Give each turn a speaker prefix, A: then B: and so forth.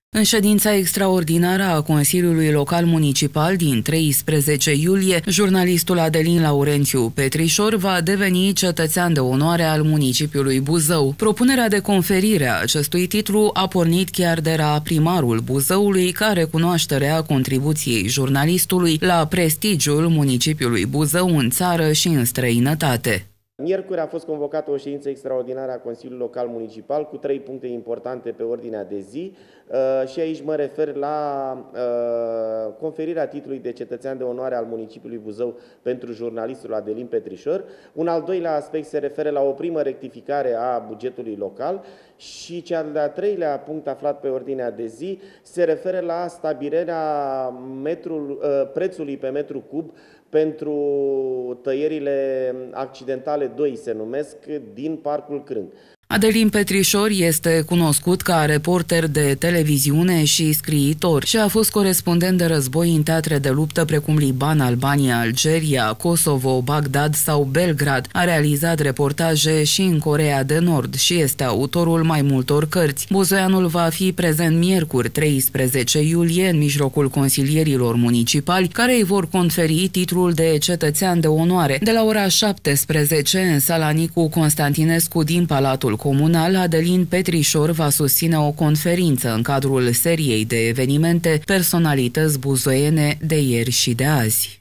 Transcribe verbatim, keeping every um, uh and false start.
A: În ședința extraordinară a Consiliului Local Municipal din treisprezece iulie, jurnalistul Adelin Laurențiu Petrișor va deveni cetățean de onoare al municipiului Buzău. Propunerea de conferire a acestui titlu a pornit chiar de la primarul Buzăului, ca recunoaștere a contribuției jurnalistului la prestigiul municipiului Buzău în țară și în străinătate.
B: Miercuri a fost convocată o ședință extraordinară a Consiliului Local Municipal cu trei puncte importante pe ordinea de zi și aici mă refer la conferirea titlului de cetățean de onoare al municipiului Buzău pentru jurnalistul Adelin Petrișor. Un al doilea aspect se referă la o primă rectificare a bugetului local și cel de-al treilea punct aflat pe ordinea de zi se referă la stabilirea metrul, prețului pe metru cub pentru tăierile accidentale doi, se numesc, din Parcul Crâng.
A: Adelin Petrișor este cunoscut ca reporter de televiziune și scriitor și a fost corespondent de război în teatre de luptă precum Liban, Albania, Algeria, Kosovo, Bagdad sau Belgrad. A realizat reportaje și în Coreea de Nord și este autorul mai multor cărți. Buzoianul va fi prezent miercuri treisprezece iulie în mijlocul consilierilor municipali, care îi vor conferi titlul de cetățean de onoare. De la ora șaptesprezece în sala Nicu Constantinescu din Palatul Comunal, Adelin Petrișor va susține o conferință în cadrul seriei de evenimente Personalități buzoiene de ieri și de azi.